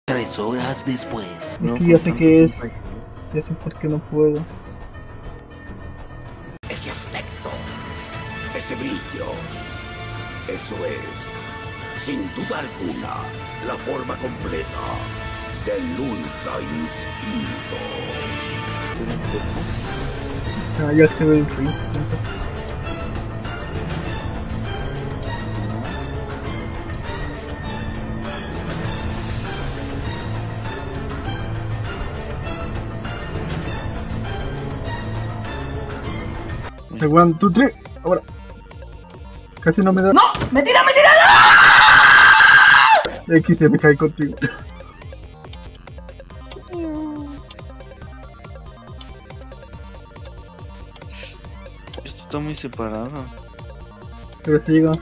3 horas después. Es que ya sé qué es. Ya sé por qué no puedo. Ese aspecto, ese brillo, eso es, sin duda alguna, la forma completa del Ultra Instinto. Ah, ya activé el Ultra Instinto. El 1, 2, 3, ahora. Casi no me da. ¡No! ¡Me tira, me tira! X se me cae contigo. Esto está muy separado. Pero si llega.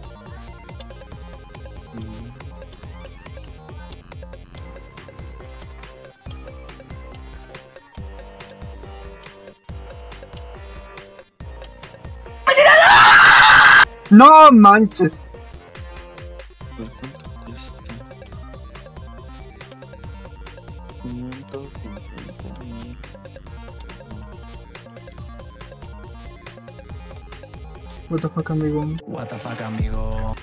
¡No manches! ¿Cuánto cuesta? 550,000. What the fuck, amigo. What the fuck, amigo.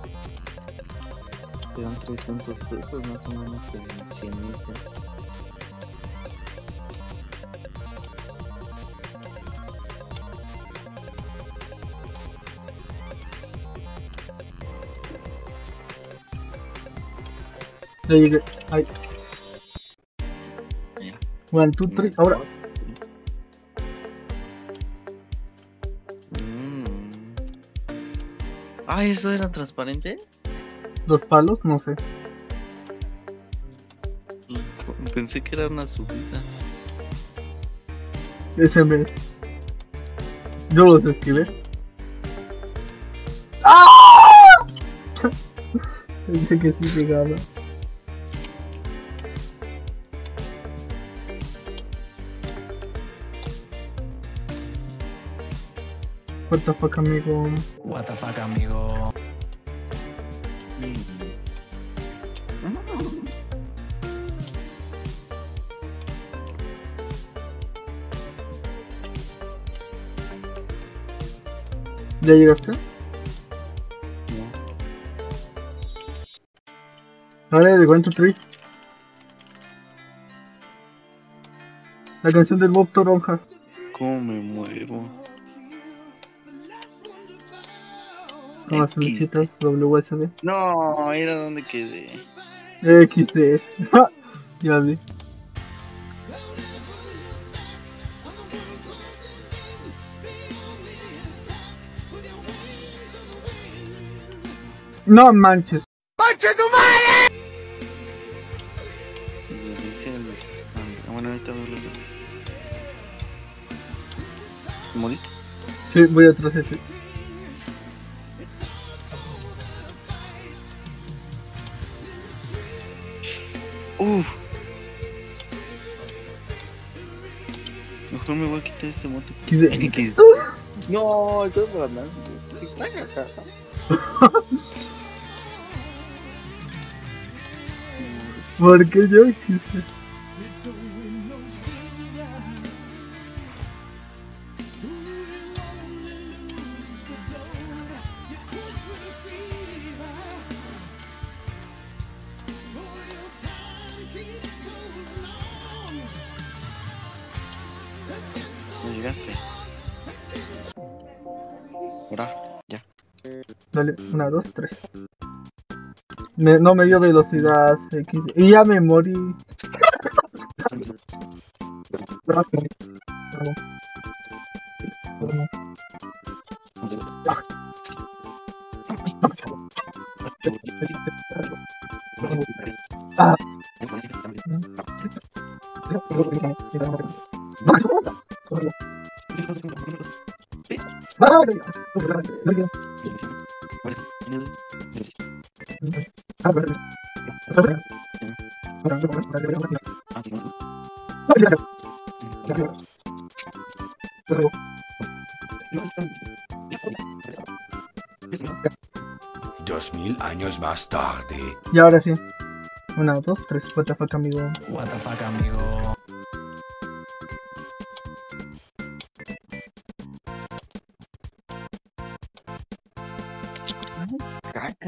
Te dan 300 pesos más o menos en 100,000. Ya llegué. Ay. Ya. 1, 2, 3, ahora. Ah, ¿eso era transparente? Los palos, no sé. Pensé que era una subida. Ese me. Yo los esquivé. ¡Ah! Pensé que sí llegaba. What the fuck, amigo. What the fuck, amigo. ¿Ya llegaste? Dale, de 1, 2, 3. La canción del Bob Toronja. ¿Cómo me muevo? Con las flechitas WSD. No, era donde quedé. XD. Ya vi. No manches. Le dice el... Ah, bueno, ahorita veo los otros. ¿Moriste? Sí, voy atrás de ti. Mejor me voy a quitar este moto. XD. No, estás ganando. ¿Por qué yo quise? No llegaste. Ahora, ya. Dale, 1, 2, 3. No me dio velocidad XD. Y ya me morí. Ah. Dos 2000 años más tarde. Y ahora sí. Una, dos, tres. What the fuck, amigo. What the fuck, amigo. Ay, caca.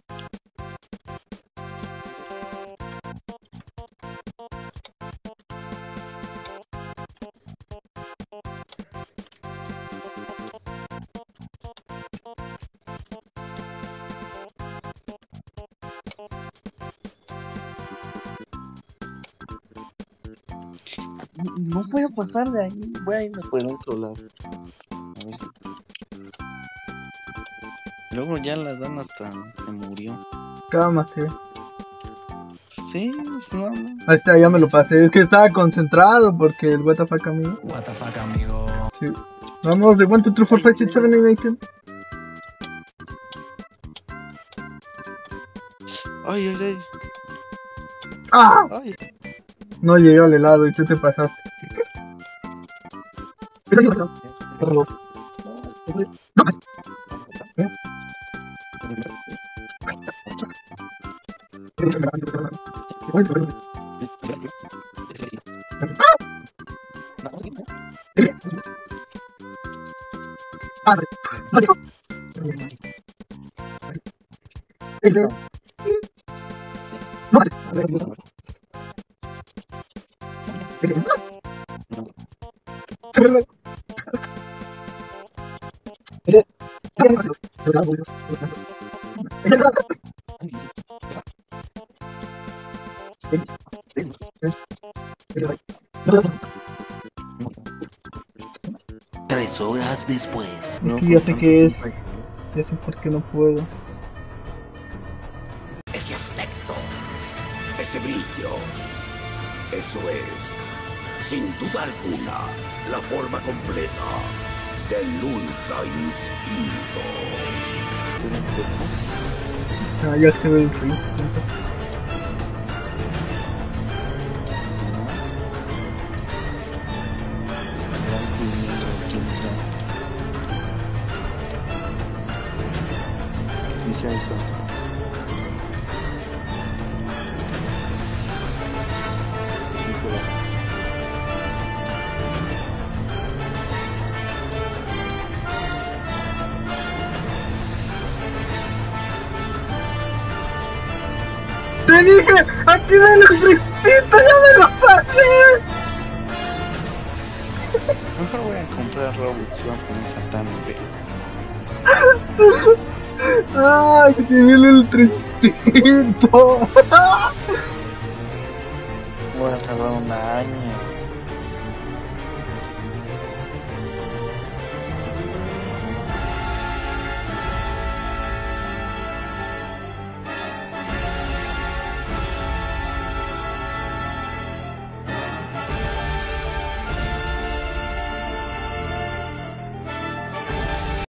No puedo pasar de ahí. Voy a irme por el otro lado. A ver si. Luego ya la dan hasta se murió. Cálmate. Sí, no habla. Ahí está, ya me lo pasé. Es que estaba concentrado porque el what the fuck, amigo. What the fuck, amigo. Sí. Vamos, de 1, 2, 3, 4, 5, 6, 7, 8, 9, 10. Ay, ay, ay. ¡Ah! Ay. No llegué al helado y tú te pasaste. Tres horas después. Es que ya sé qué es. Ya sé por qué no puedo. Ese aspecto, ese brillo, eso es, sin duda alguna, la forma completa del Ultra Instinto. Ah, ya se ve el ring. Sí, sea eso. Sí, se va. ¡Te dije! ¡Activa el electricito! ¡Ya me lo pasé! Mejor voy a comprar robots y voy a poner Satán en vez. ¡Ay, que tiene el electricito! Voy a tardar un año.